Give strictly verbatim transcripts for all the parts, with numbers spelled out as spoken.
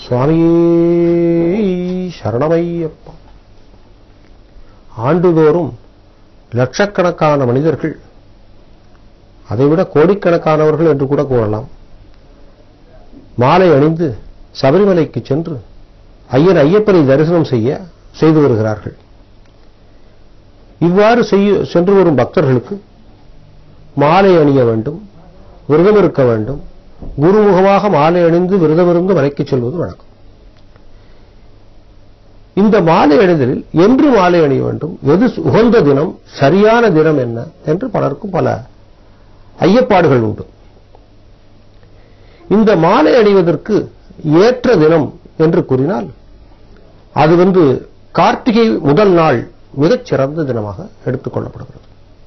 சுவாமியே சரணமையப்பா. ஆண்டுதோறும் லட்சக்கணக்கான மனிதர்கள், அதைவிட கோடிக்கணக்கானவர்கள் என்று கூட கூறலாம், மாலை அணிந்து சபரிமலைக்கு சென்று ஐயன் ஐயப்பனை தரிசனம் செய்ய செய்து வருகிறார்கள். இவ்வாறு செய்ய சென்று வரும் பக்தர்களுக்கு மாலை அணிய வேண்டும், விரதம் இருக்க வேண்டும். குருமுகமாக மாலை அணிந்து விரதமிருந்து மலைக்கு செல்வது வழக்கம். இந்த மாலை அணிதலில் என்று மாலை அணிய வேண்டும், எது உகந்த தினம், சரியான தினம் என்ன என்று பலருக்கும் பல ஐயப்பாடுகள் உண்டு. இந்த மாலை அணிவதற்கு ஏற்ற தினம் என்று கூறினால் அது வந்து கார்த்திகை முதல் நாள் மிகச் சிறந்த தினமாக எடுத்துக் கொள்ளப்படுகிறது.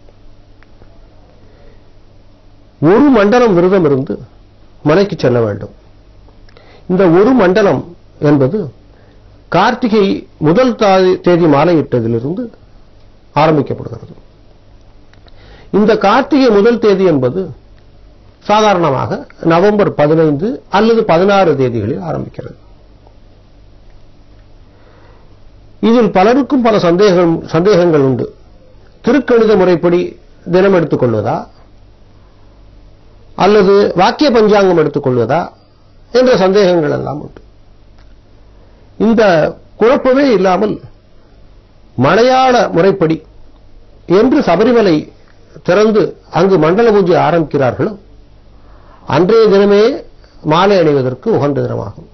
ஒரு மண்டலம் விரதம் இருந்து மலைக்கு செல்ல வேண்டும். இந்த ஒரு மண்டலம் என்பது கார்த்திகை முதல் தேதி மாலையிட்டதிலிருந்து ஆரம்பிக்கப்படுகிறது. இந்த கார்த்திகை முதல் தேதி என்பது சாதாரணமாக நவம்பர் பதினைந்து அல்லது பதினாறு தேதிகளில் ஆரம்பிக்கிறது. இதில் பலருக்கும் பல சந்தேகம் சந்தேகங்கள் உண்டு. திருக்கணித முறைப்படி தினம் எடுத்துக் கொள்வதா அல்லது வாக்கிய பஞ்சாங்கம் எடுத்துக் கொள்வதா என்ற சந்தேகங்கள் எல்லாம் உண்டு. இந்த குழப்பமே இல்லாமல் மலையாள முறைப்படி என்று சபரிமலை திறந்து அங்கு மண்டல பூஜை ஆரம்பிக்கிறார்களோ அன்றைய தினமே மாலை அணிவதற்கு உகந்த தினமாகும்.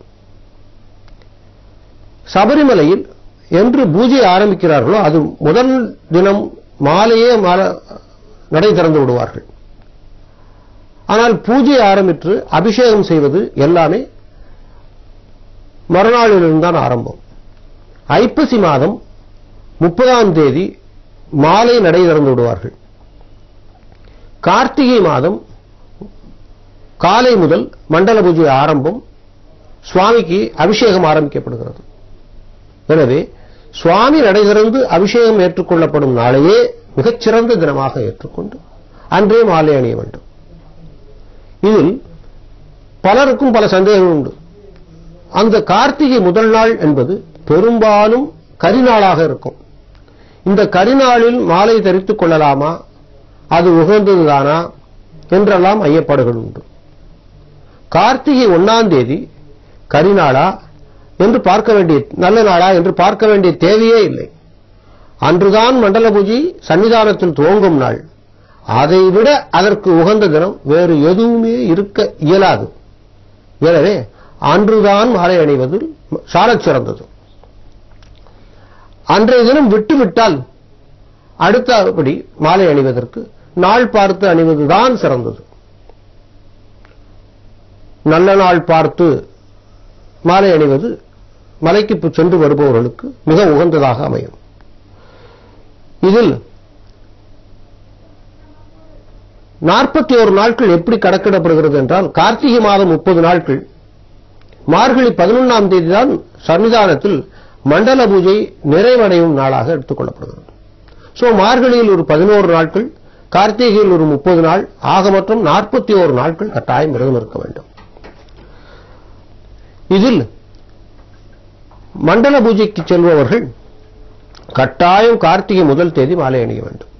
சபரிமலையில் என்று பூஜை ஆரம்பிக்கிறார்களோ அது முதல் தினம் மாலையே நடை திறந்து விடுவார்கள். ஆனால் பூஜை ஆரம்பித்து அபிஷேகம் செய்வது எல்லாமே மறுநாளிலிருந்தான் ஆரம்பம். ஐப்பசி மாதம் முப்பதாம் தேதி மாலை நடை திறந்து விடுவார்கள். கார்த்திகை மாதம் காலை முதல் மண்டல பூஜை ஆரம்பம், சுவாமிக்கு அபிஷேகம் ஆரம்பிக்கப்படுகிறது. எனவே சுவாமி நடை திறந்து அபிஷேகம் ஏற்றுக்கொள்ளப்படும் நாளையே மிகச்சிறந்த தினமாக ஏற்றுக்கொண்டு அன்றே மாலை அணிய வேண்டும். இதில் பலருக்கும் பல சந்தேகங்கள் உண்டு. அந்த கார்த்திகை முதல் நாள் என்பது பெரும்பாலும் கரிநாளாக இருக்கும். இந்த கரிநாளில் மாலை தரித்துக் கொள்ளலாமா, அது உகந்ததுதானா என்றெல்லாம் ஐயப்பாடுகள் உண்டு. கார்த்திகை ஒன்னாம் தேதி கரிநாளா என்று பார்க்க வேண்டிய, நல்ல நாளா என்று பார்க்க வேண்டிய தேவையே இல்லை. அன்றுதான் மண்டல பூஜை சன்னிதானத்தில் துவங்கும் நாள். அதைவிட அதற்கு உகந்த தினம் வேறு எதுவுமே இருக்க இயலாது. எனவே அன்றுதான் மாலை அணிவது சாலச் சிறந்தது. அன்றைய தினம் விட்டுவிட்டால் அடுத்தபடி மாலை அணிவதற்கு நாள் பார்த்து அணிவதுதான் சிறந்தது. நல்ல நாள் பார்த்து மாலை அணிவது மலைக்கு சென்று வருபவர்களுக்கு மிக உகந்ததாக அமையும். இதில் நாற்பத்தி ஒரு நாட்கள் எப்படி கணக்கிடப்படுகிறது என்றால், கார்த்திகை மாதம் முப்பது நாட்கள், மார்கழி பதினொன்றாம் தேதி தான் சன்னிதானத்தில் மண்டல பூஜை நிறைவடையும் நாளாக எடுத்துக் கொள்ளப்படுகிறது. சோ மார்கழியில் ஒரு பதினோரு நாட்கள், கார்த்திகையில் ஒரு முப்பது நாள், ஆக மொத்தம் நாற்பத்தி ஒரு நாட்கள் கட்டாயம் விரதம் இருக்க வேண்டும். இதில் மண்டல பூஜைக்கு செல்பவர்கள் கட்டாயம் கார்த்திகை முதல் தேதி மாலை அணிய வேண்டும்.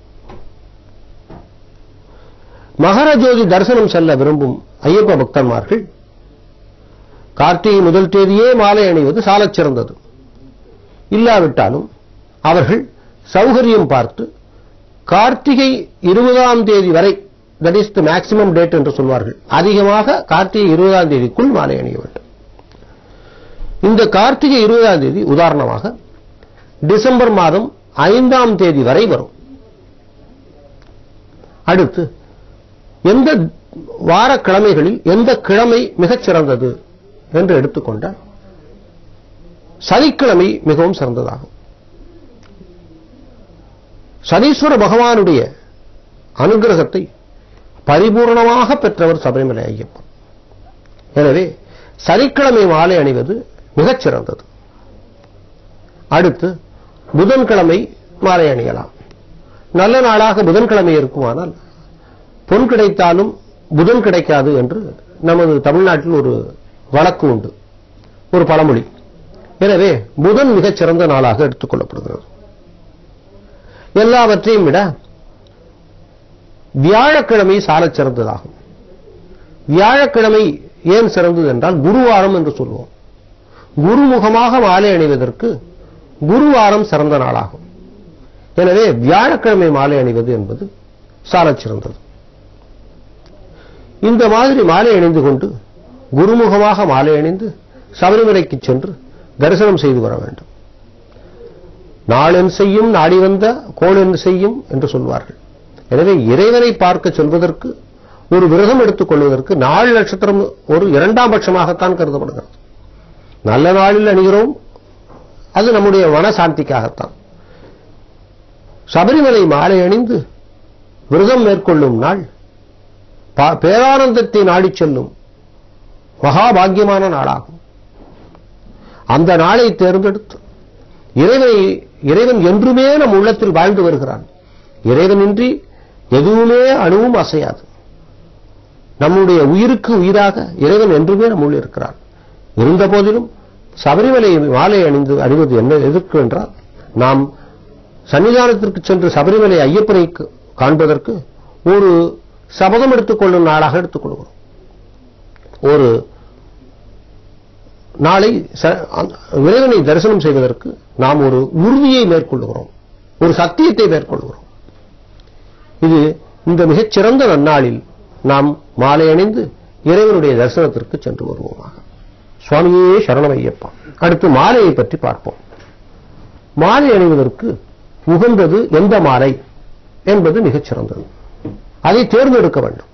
மகர ஜோதி தரிசனம் செல்ல விரும்பும் ஐயப்ப பக்தன்மார்கள் கார்த்திகை முதல் தேதியே மாலை அணிவது சாலச் சிறந்தது. இல்லாவிட்டாலும் அவர்கள் சௌகரியம் பார்த்து கார்த்திகை இருபதாம் தேதி வரை, that is the maximum date என்று சொல்வார்கள், அதிகமாக கார்த்திகை இருபதாம் தேதிக்குள் மாலை அணிய வேண்டும். இந்த கார்த்திகை இருபதாம் தேதி உதாரணமாக டிசம்பர் மாதம் ஐந்தாம் தேதி வரை வரும். அடுத்து எந்த வார கிழமைகளில் எந்த கிழமை மிகச் சிறந்தது என்று எடுத்துக்கொண்டால் சனிக்கிழமை மிகவும் சிறந்ததாகும். சனீஸ்வர பகவானுடைய அனுகிரகத்தை பரிபூர்ணமாக பெற்றவர் சபரிமலை ஐயப்பன். எனவே சனிக்கிழமை மாலை அணிவது மிகச் சிறந்தது. அடுத்து புதன்கிழமை மாலை அணியலாம். நல்ல நாளாக புதன்கிழமை இருக்குமானால் பொன் கிடைத்தாலும் புதன் கிடைக்காது என்று நமது தமிழ்நாட்டில் ஒரு வழக்கு உண்டு. ஒரு பழமொழி. எனவே புதன் மிகச் சிறந்த நாளாக எடுத்துக் கொள்ளப்படுகிறது. எல்லாவற்றையும் விட வியாழக்கிழமை சாலச் சிறந்ததாகும். வியாழக்கிழமை ஏன் சிறந்தது என்றால் குருவாரம் என்று சொல்வோம். குருமுகமாக மாலை அணிவதற்கு குருவாரம் சிறந்த நாளாகும். எனவே வியாழக்கிழமை மாலை அணிவது என்பது சாலச் சிறந்தது. இந்த மாதிரி மாலை அணிந்து கொண்டு குருமுகமாக மாலை அணிந்து சபரிமலைக்கு சென்று தரிசனம் செய்து வர வேண்டும். நாளென் செய்யும் நாடி வந்த கோளென் செய்யும் என்று சொல்வார்கள். எனவே இறைவனை பார்க்க செல்வதற்கு ஒரு விரதம் எடுத்துக் கொள்வதற்கு நாள் நட்சத்திரம் ஒரு இரண்டாம் பட்சமாகத்தான் கருதப்படுகிறது. நல்ல நாளில் அணிகிறோம், அது நம்முடைய மனசாந்திக்காகத்தான். சபரிமலை மாலை அணிந்து விரதம் மேற்கொள்ளும் நாள் பேரானந்தத்தை நாடிச் செல்லும் மகாபாகியமான நாளாகும். அந்த நாளை தேர்ந்தெடுத்து இறைவனை இறைவன் என்றுமே நம் உள்ளத்தில் வாழ்ந்து வருகிறான். இறைவனின்றி எதுவுமே அணுவும் அசையாது. நம்முடைய உயிருக்கு உயிராக இறைவன் என்றுமே நம்முள் இருக்கிறான். இருந்த போதிலும் சபரிமலை மாலை அணிந்து அணிவது என்ன எதற்கு என்றால், நாம் சன்னிதானத்திற்கு சென்று சபரிமலை ஐயப்பனை காண்பதற்கு ஒரு சபதம் எடுத்துக் கொள்ளும் நாளாக எடுத்துக் கொள்கிறோம். ஒரு நாளை இறைவனை தரிசனம் செய்வதற்கு நாம் ஒரு உறுதியை மேற்கொள்கிறோம், ஒரு சத்தியத்தை மேற்கொள்கிறோம். இது இந்த மிகச்சிறந்த நன்னாளில் நாம் மாலை அணிந்து இறைவனுடைய தரிசனத்திற்கு சென்று வருவோமாக. சுவாமியே சரணம் ஐயப்பா. அடுத்து மாலையை பற்றி பார்ப்போம். மாலை அணிவதற்கு உகந்தது எந்த மாலை என்பது மிகச் சிறந்தது. அதை தேர்ந்தெடுக்க வேண்டும்.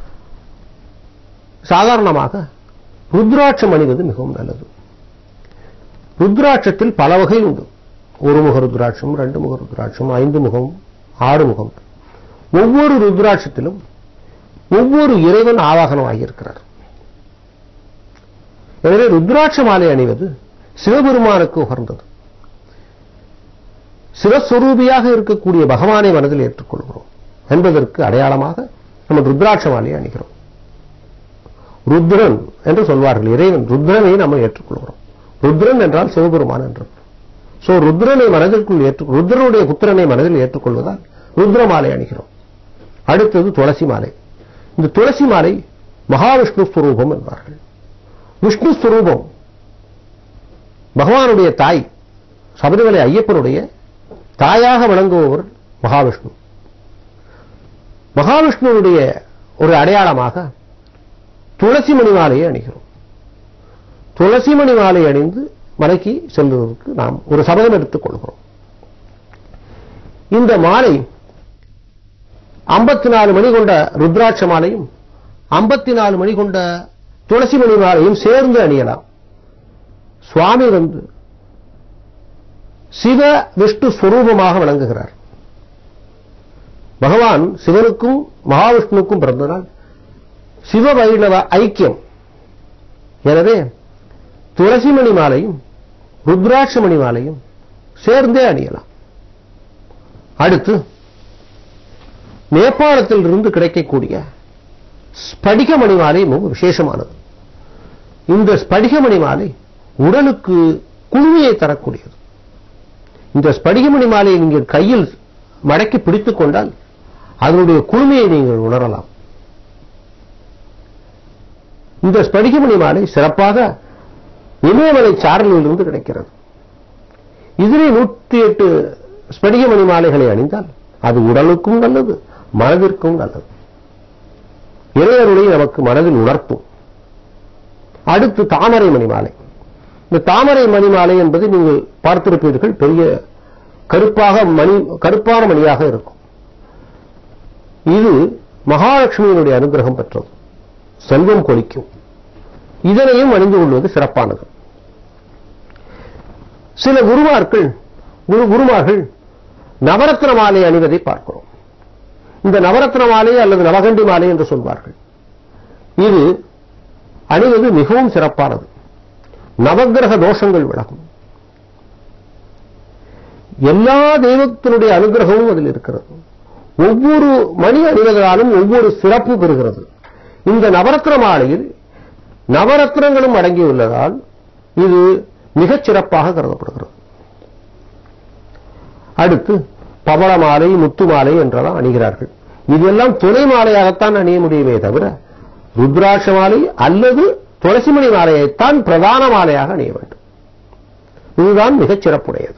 சாதாரணமாக ருத்ராட்சம் அணிவது மிகவும் நல்லது. ருத்ராட்சத்தில் பல வகை உண்டு. ஒரு முக ருத்ராட்சம், ரெண்டு முக ருத்ராட்சம், ஐந்து முகம், ஆறு முகம். ஒவ்வொரு ருத்ராட்சத்திலும் ஒவ்வொரு இறைவன் ஆவாகனம் ஆகியிருக்கிறார். எனவே ருத்ராட்ச மாலை அணிவது சிவபெருமானுக்கு உகர்ந்தது. சிவஸ்வரூபியாக இருக்கக்கூடிய பகவானை மனதில் ஏற்றுக்கொள்கிறோம் என்பதற்கு அடையாளமாக நம்ம ருத்ராட்ச மாலையை அணிகிறோம். ருத்ரன் என்று சொல்வார்கள். இறைவன் ருத்ரனை நம்ம ஏற்றுக்கொள்கிறோம். ருத்ரன் என்றால் சிவபெருமான் என்று. சோ ருத்ரனை மனதிற்குள் ஏற்று ருத்ரனுடைய புத்திரனை மனதில் ஏற்றுக்கொள்வதால் ருத்ர மாலை அணிகிறோம். அடுத்தது துளசி மாலை. இந்த துளசி மாலை மகாவிஷ்ணு ஸ்வரூபம் என்பார்கள். விஷ்ணு ஸ்வரூபம் பகவானுடைய தாய், சபரிமலை ஐயப்பனுடைய தாயாக விளங்குபவர் மகாவிஷ்ணு. மகாவிஷ்ணுவுடைய ஒரு அடையாளமாக துளசி மணி மாலையை அணிகிறோம். துளசி மணி மாலை அணிந்து மலைக்கு செல்வதற்கு நாம் ஒரு சபதம் எடுத்துக் கொள்கிறோம். இந்த மாலை ஐம்பத்தி நாலு மணி கொண்ட ருத்ராட்ச மாலையும் ஐம்பத்தி நாலு மணி கொண்ட துளசி மணி மாலையும் சேர்ந்து அணியலாம். சுவாமி வந்து சிவ விஷ்ணு ஸ்வரூபமாக விளங்குகிறார். பகவான் சிவனுக்கும் மகாவிஷ்ணுவுக்கும் பிறந்த நாள் சிவ வைணவ ஐக்கியம். எனவே துளசி மணி மாலையும் ருத்ராட்ச மணி மாலையும் சேர்ந்தே அணியலாம். அடுத்து நேபாளத்தில் இருந்து கிடைக்கக்கூடிய ஸ்படிக மணி மாலை மிகவும் விசேஷமானது. இந்த ஸ்படிக மணி மாலை உடலுக்கு குளுமையை தரக்கூடியது. இந்த ஸ்படிக மணி மாலையை நீங்கள் கையில் மடக்கி பிடித்துக் கொண்டால் அதனுடைய குளுமையை நீங்கள் உணரலாம். இந்த ஸ்படிக மணி மாலை சிறப்பாக இமயமலை சாரலில் இருந்து கிடைக்கிறது. இதிலே நூற்றி எட்டு ஸ்படிக மணி மாலைகளை அணிந்தால் அது உடலுக்கும் நல்லது, மனதிற்கும் நல்லது. இறைவருடைய நமக்கு மனதில் உணர்த்தும். அடுத்து தாமரை மணி மாலை. இந்த தாமரை மணி மாலை என்பது நீங்கள் பார்த்திருப்பீர்கள், பெரிய கருப்பாக மணி கருப்பான மணியாக இருக்கும். இது மகாலட்சுமியினுடைய அனுகிரகம் பெற்றது, செல்வம் கொளிக்கும். இதனையும் அணிந்து கொள்வது சிறப்பானது. சில குருமார்கள் குரு குருமார்கள் நவரத்ன மாலை அணிவதை பார்க்கிறோம். இந்த நவரத்ன மாலை அல்லது நவகண்டி மாலை என்று சொல்வார்கள். இது அணிவது மிகவும் சிறப்பானது. நவக்கிரக தோஷங்கள் விலகும். எல்லா தெய்வத்தினுடைய அனுகிரகமும் அதில் இருக்கிறது. ஒவ்வொரு மணி அணிவதாலும் ஒவ்வொரு சிறப்பு பெறுகிறது. இந்த நவரத்ன மாலையில் நவரத்னங்களும் அடங்கியுள்ளதால் இது மிகச் சிறப்பாக கருதப்படுகிறது. அடுத்து பவள மாலை, முத்து மாலை என்றெல்லாம் அணிகிறார்கள். இதெல்லாம் துணை மாலையாகத்தான் அணிய முடியுமே தவிர ருத்ராட்ச மாலை அல்லது துளசிமணி மாலையைத்தான் பிரதான மாலையாக அணிய வேண்டும். இதுதான் மிகச் சிறப்புடையது.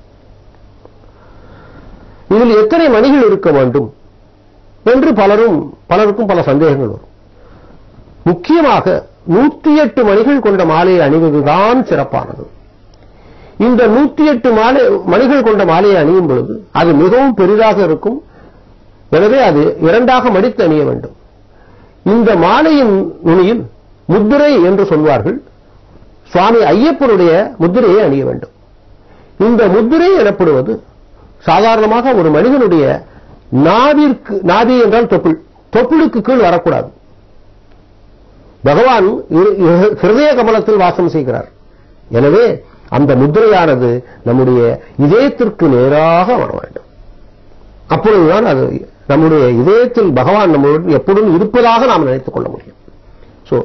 இதில் எத்தனை மணிகள் இருக்க வேண்டும் என்று பலரும் பலருக்கும் பல சந்தேகங்கள் வரும். முக்கியமாக நூத்தி எட்டு மணிகள் கொண்ட மாலையை அணிவதுதான் சிறப்பானது. இந்த நூத்தி எட்டு மாலை மணிகள் கொண்ட மாலையை அணியும் பொழுது அது மிகவும் பெரிதாக இருக்கும். எனவே அது இரண்டாக மடித்து அணிய வேண்டும். இந்த மாலையின் நுனியில் முத்திரை என்று சொல்வார்கள். சுவாமி ஐயப்பனுடைய முத்திரையை அணிய வேண்டும். இந்த முத்திரை எனப்படுவது சாதாரணமாக ஒரு மனிதனுடைய நாவிற்கு, நாவி என்றால் தொப்புள், தொப்புளுக்கு கீழ் வரக்கூடாது. பகவான் ஹிருதய கமலத்தில் வாசம் செய்கிறார். எனவே அந்த முத்திரையானது நம்முடைய இதயத்திற்கு நேராக வர வேண்டும். அப்பொழுதுதான் அது நம்முடைய இதயத்தில் பகவான் நம்முடன் எப்பொழுதும் இருப்பதாக நாம் நினைத்துக் கொள்ள முடியும். சோ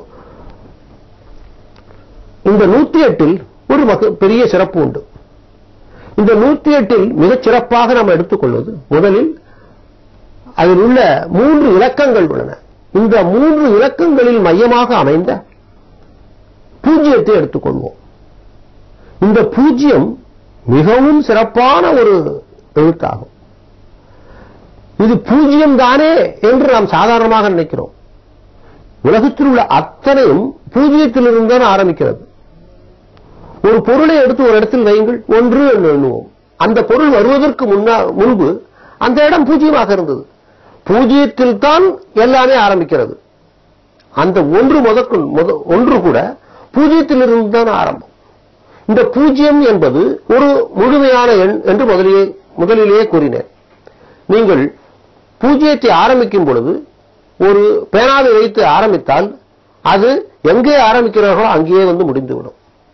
இந்த நூத்தி எட்டில் ஒரு பெரிய சிறப்பு உண்டு. இந்த நூத்தி எட்டில் மிகச் சிறப்பாக நாம் எடுத்துக்கொள்வது, முதலில் அதில் உள்ள மூன்று இலக்கங்கள் உள்ளன. இந்த மூன்று இலக்கங்களில் மையமாக அமைந்த பூஜ்ஜியத்தை எடுத்துக்கொள்வோம். இந்த பூஜ்ஜியம் மிகவும் சிறப்பான ஒரு எழுத்தாகும். இது பூஜ்ஜியம் தானே என்று நாம் சாதாரணமாக நினைக்கிறோம். உலகத்தில் உள்ள அத்தனையும் பூஜ்ஜியத்திலிருந்து தான் ஆரம்பிக்கிறது. ஒரு பொருளை எடுத்து ஒரு இடத்தில் வையுங்கள், ஒன்று என்று எண்ணுவோம். அந்த பொருள் வருவதற்கு முன்பு அந்த இடம் பூஜ்ஜியமாக இருந்தது. பூஜ்ஜியத்தில் தான் எல்லாமே ஆரம்பிக்கிறது. அந்த ஒன்று முதற்கு ஒன்று கூட பூஜ்ஜியத்திலிருந்து தான் ஆரம்பம். இந்த பூஜ்ஜியம் என்பது ஒரு முழுமையான எண் என்று முதலிலே முதலிலேயே கூறினேன். நீங்கள் பூஜ்ஜியத்தை ஆரம்பிக்கும் பொழுது ஒரு பேனாவை வைத்து ஆரம்பித்தால் அது எங்கே ஆரம்பிக்கிறார்களோ அங்கேயே வந்து முடிந்துவிடும்.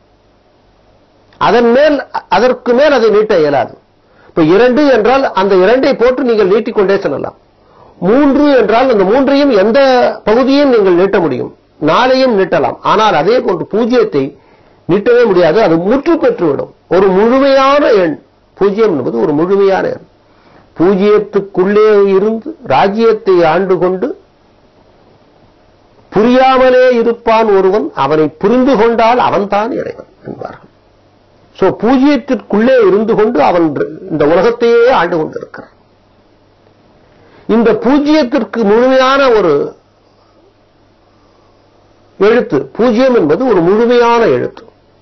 அதன் மேல் அதற்கு மேல் அதை நீட்ட இயலாது. இப்ப இரண்டு என்றால் அந்த இரண்டை போட்டு நீங்கள் நீட்டிக்கொண்டே செல்லலாம். மூன்று என்றால் அந்த மூன்றையும் எந்த பகுதியும் நீங்கள் நீட்ட முடியும், நாளையும் நீட்டலாம். ஆனால் அதே போன்று பூஜ்ஜியத்தை நீட்டவே முடியாது, அது முற்று பெற்றுவிடும். ஒரு முழுமையான எண் பூஜ்ஜியம் என்பது ஒரு முழுமையான எண். பூஜ்ஜியத்துக்குள்ளே இருந்து ராஜ்யத்தை ஆண்டு கொண்டு புரியாமலே இருப்பான் ஒருவன், அவனை புரிந்து கொண்டால் அவன்தான் இறைவன் என்பார்கள். சோ பூஜ்ஜியத்திற்குள்ளே இருந்து கொண்டு அவன் இந்த உலகத்தையே ஆண்டு கொண்டிருக்கிறான். இந்த பூஜ்ஜியத்திற்கு முழுமையான ஒரு எழுத்து, பூஜ்ஜியம் என்பது ஒரு முழுமையான எழுத்து.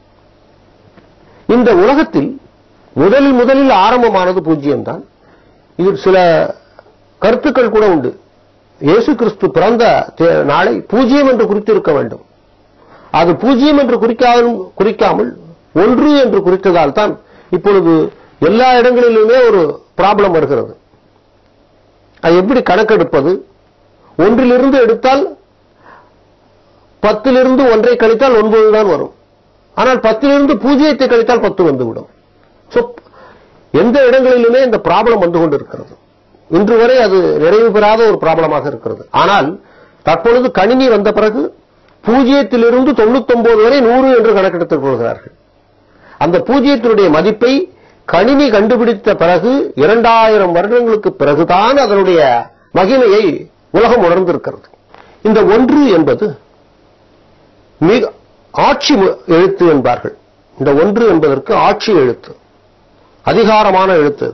இந்த உலகத்தில் முதலில் முதலில் ஆரம்பமானது பூஜ்ஜியம் தான். இதில் சில கருத்துக்கள் கூட உண்டு. இயேசு கிறிஸ்து பிறந்த நாளை பூஜ்ஜியம் என்று குறித்திருக்க வேண்டும். அது பூஜ்ஜியம் என்று குறிக்காமல் குறிக்காமல் ஒன்று என்று குறித்ததால் தான் இப்பொழுது எல்லா இடங்களிலுமே ஒரு ப்ராப்ளம் வருகிறது. அது எப்படி கணக்கெடுப்பது? ஒன்றிலிருந்து எடுத்தால் பத்திலிருந்து ஒன்றை கழித்தால் ஒன்பது தான் வரும். ஆனால் பத்திலிருந்து பூஜ்ஜியத்தை கழித்தால் பத்து வந்துவிடும். எந்த இடங்களிலுமே இந்த ப்ராப்ளம் வந்து கொண்டிருக்கிறது. இன்று வரை அது நிறைவு பெறாத ஒரு ப்ராப்ளமாக இருக்கிறது. ஆனால் தற்பொழுது கணினி வந்த பிறகு பூஜ்ஜியத்திலிருந்து தொண்ணூத்தி ஒன்பது வரை நூறு என்று கணக்கெடுத்துக் கொள்கிறார்கள். அந்த பூஜ்ஜியத்தினுடைய மதிப்பை கணினி கண்டுபிடித்த பிறகு இரண்டாயிரம் வருடங்களுக்கு பிறகுதான் அதனுடைய மகிமையை உலகம் உணர்ந்திருக்கிறது. இந்த ஒன்று என்பது மிக ஆட்சி எழுத்து என்பார்கள். இந்த ஒன்று என்பதற்கு ஆட்சி எழுத்து, அதிகாரமான எழுத்து.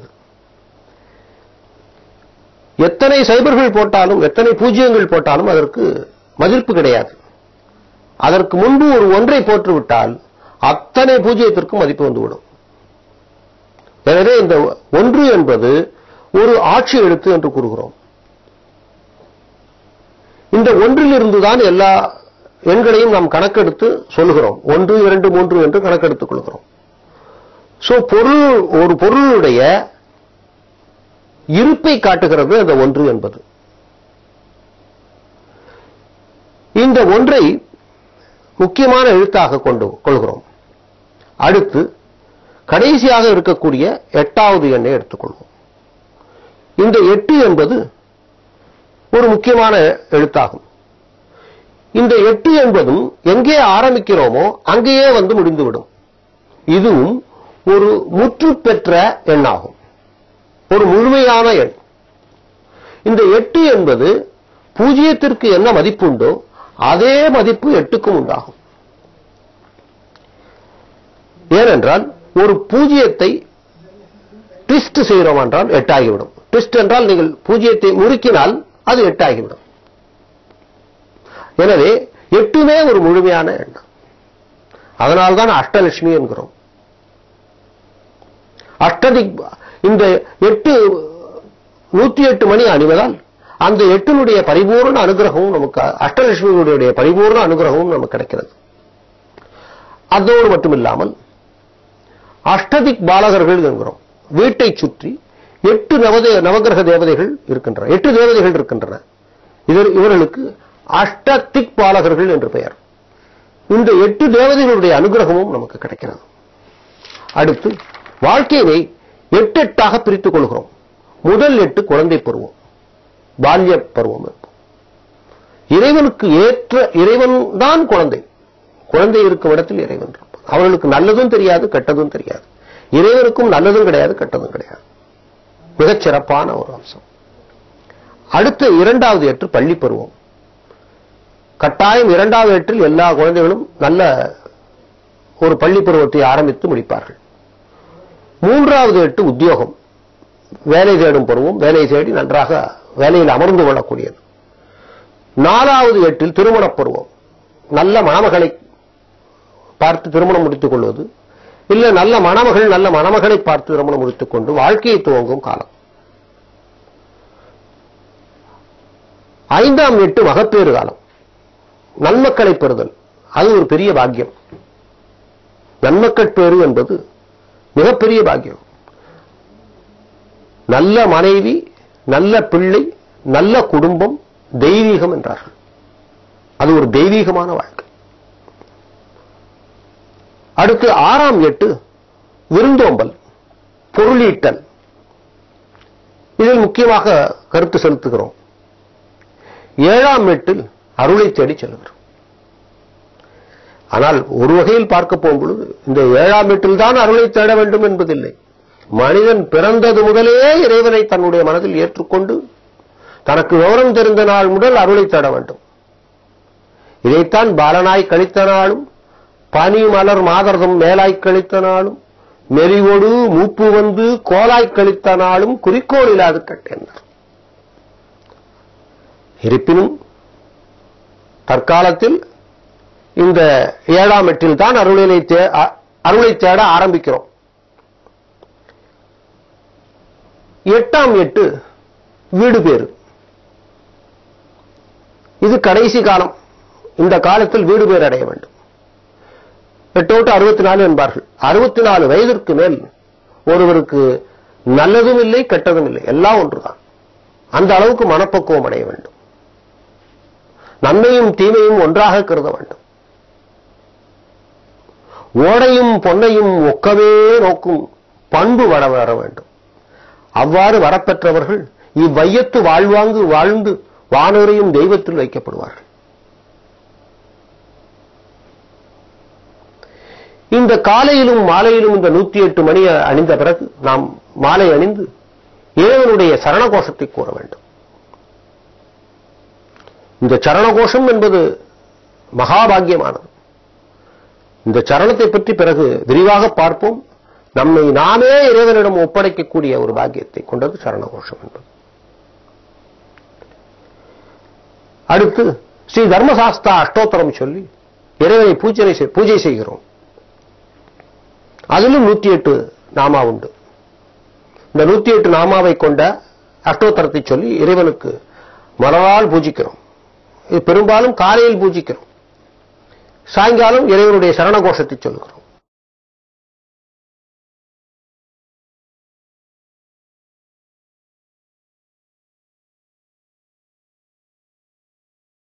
எத்தனை சைபர்கள் போட்டாலும் எத்தனை பூஜ்ஜியங்கள் போட்டாலும் அதற்கு மதிப்பு கிடையாது. அதற்கு முன்பு ஒரு ஒன்றை போட்டுவிட்டால் அத்தனை பூஜ்ஜியத்திற்கும் மதிப்பு வந்துவிடும். எனவே இந்த ஒன்று என்பது ஒரு ஆட்சி எழுத்து என்று கூறுகிறோம். இந்த ஒன்றிலிருந்துதான் எல்லா எண்களையும் நாம் கணக்கெடுத்து சொல்லுகிறோம். ஒன்று இரண்டு மூன்று என்று கணக்கெடுத்துக் கொள்கிறோம். சோ பொருள், ஒரு பொருளுடைய இருப்பை காட்டுகிறது அந்த ஒன்று என்பது. இந்த ஒன்றை முக்கியமான எழுத்தாக கொண்டு கொள்கிறோம். அடுத்து கடைசியாக இருக்கக்கூடிய எட்டாவது எண்ணை எடுத்துக்கொள்வோம். இந்த எட்டு என்பது ஒரு முக்கியமான எழுத்தாகும். இந்த எட்டு என்பதும் எங்கே ஆரம்பிக்கிறோமோ அங்கேயே வந்து முடிந்துவிடும். இதுவும் ஒரு முற்று பெற்ற எண்ணாகும், ஒரு முழுமையான எண். இந்த எட்டு என்பது பூஜ்ஜியத்திற்கு என்ன மதிப்புண்டோ அதே மதிப்பு எட்டுக்கும் உண்டாகும். ஏனென்றால் ஒரு பூஜ்ஜியத்தை ட்விஸ்ட் செய்கிறோம் என்றால் எட்டாகிவிடும். ட்விஸ்ட் என்றால் நீங்கள் பூஜ்ஜியத்தை முறுக்கினால் அது எட்டாகிவிடும். எனவே எட்டுமே ஒரு முழுமையான எண்ணம். அதனால்தான் அஷ்டலட்சுமி என்கிறோம். அஷ்டதிக் இந்த எட்டு நூத்தி எட்டு மணி அணிவதால் அந்த எட்டினுடைய பரிபூர்ண அனுகிரகமும் நமக்கு, அஷ்டலட்சுமியுடைய பரிபூர்ண அனுகிரகமும் நமக்கு கிடைக்கிறது. அதோடு மட்டுமில்லாமல் அஷ்டதிக் பாலகர்கள் என்கிறோம். வீட்டை சுற்றி எட்டு நவகிரக தேவதைகள் இருக்கின்றன, எட்டு தேவதைகள் இருக்கின்றன. இவர்களுக்கு அஷ்டதிக் பாலகர்கள் என்று பெயர். இந்த எட்டு தேவதைகளுடைய அனுகிரகமும் நமக்கு கிடைக்கிறது. அடுத்து வாழ்க்கையை எட்டு எட்டாக பிரித்துக் கொள்கிறோம். முதல் எட்டு குழந்தை பருவம், பால்ய பருவம். இறைவனுக்கு ஏற்ற இறைவன் தான் குழந்தை. குழந்தை இருக்கும் இடத்தில் இறைவன் இருப்பான். அவர்களுக்கு நல்லதும் தெரியாது, கெட்டதும் தெரியாது. இறைவனுக்கும் நல்லதும் கிடையாது, கெட்டதும் கிடையாது. மிகச் சிறப்பான ஒரு அம்சம். அடுத்த இரண்டாவது எட்டு பள்ளி பருவம். கட்டாயம் இரண்டாவது எட்டில் எல்லா குழந்தைகளும் நல்ல ஒரு பள்ளி பருவத்தை ஆரம்பித்து முடிப்பார்கள். மூன்றாவது எட்டு உத்தியோகம், வேலை தேடும் பருவம். வேலை தேடி நன்றாக வேலையில் அமர்ந்து கொள்ளக்கூடியது. நாலாவது எட்டில் திருமண பருவம். நல்ல மணமகளை பார்த்து திருமணம் முடித்துக் கொள்வது, இல்ல நல்ல மணமகள் நல்ல மணமகளை பார்த்து திருமணம் முடித்துக் கொண்டு வாழ்க்கையை துவங்கும் காலம். ஐந்தாம் எட்டு மகப்பேறு காலம், நன்மக்களை பெறுதல். அது ஒரு பெரிய பாக்கியம். நன்மக்கள் பேறு என்பது மிகப்பெரிய பாக்கியம். நல்ல மனைவி, நல்ல பிள்ளை, நல்ல குடும்பம், தெய்வீகம் என்றார்கள். அது ஒரு தெய்வீகமான வாழ்க்கை. அடுத்து ஆறாம் எட்டு விருந்தோம்பல், பொருளீட்டல். இதில் முக்கியமாக கருத்து செலுத்துகிறோம். ஏழாம் எட்டில் அருளை தேடி செல்கிறோம். ஆனால் ஒரு வகையில் பார்க்க போகும்பொழுது இந்த ஏழாம் எட்டில் தான் அருளை தேட வேண்டும் என்பதில்லை. மனிதன் பிறந்தது முதலே இறைவனை தன்னுடைய மனதில் ஏற்றுக்கொண்டு தனக்கு விவரம் தெரிந்த நாள் முதல் அருளை தேட வேண்டும். இதைத்தான் பாலனாய் கழித்த நாளும், பனி மலர் மாதர்தம் மேலாய் கழித்த நாளும், மெலிவொடு மூப்பு வந்து கோலாய் கழித்த நாளும் குறிக்கோள் இல்லாது கட்டேன்னார். இருப்பினும் தற்காலத்தில் இந்த ஏழாம் எட்டில் தான் அருளை அருளை தேட ஆரம்பிக்கிறோம். எட்டாம் எட்டு வீடு பேறு. இது கடைசி காலம். இந்த காலத்தில் வீடு பேர் அடைய வேண்டும். எட்டோட்டு அறுபத்தி நாலு என்பார்கள். அறுபத்தி நாலு வயதிற்கு மேல் ஒருவருக்கு நல்லதும் இல்லை, கெட்டதும் இல்லை, எல்லாம் ஒன்றுதான். அந்த அளவுக்கு மனப்பக்குவம் அடைய வேண்டும். நன்மையும் தீமையும் ஒன்றாக கருத வேண்டும். ஓடையும் பொன்னையும் ஒக்கவே நோக்கும் பண்பு வர வர வேண்டும். அவ்வாறு வரப்பெற்றவர்கள் இவ்வையத்து வாழ்வாங்கு வாழ்ந்து வானோரையும் தெய்வத்தில் வைக்கப்படுவார்கள். இந்த காலையிலும் மாலையிலும் இந்த நூத்தி எட்டு மணி அணிந்த பிறகு நாம் மாலை அணிந்து இறைவனுடைய சரணகோஷத்தை கூற வேண்டும். இந்த சரணகோஷம் என்பது மகாபாகியமானது. இந்த சரணத்தை பற்றி பிறகு விரிவாக பார்ப்போம். நம்மை நாமே இறைவனிடம் ஒப்படைக்கக்கூடிய ஒரு பாக்கியத்தை கொண்டது சரணகோஷம் என்பது. அடுத்து ஸ்ரீ தர்மசாஸ்தா அஷ்டோத்தரம் சொல்லி இறைவனை பூஜை பூஜை செய்கிறோம். அதிலும் நூத்தி எட்டு நாமா உண்டு. இந்த நூத்தி எட்டு நாமாவை கொண்ட அஷ்டோத்தரத்தை சொல்லி இறைவனுக்கு மலரால் பூஜிக்கிறோம். இது பெரும்பாலும் காலையில் பூஜிக்கிறோம். சாயங்காலம் இறைவனுடைய சரணகோஷத்தை சொல்லுகிறோம்.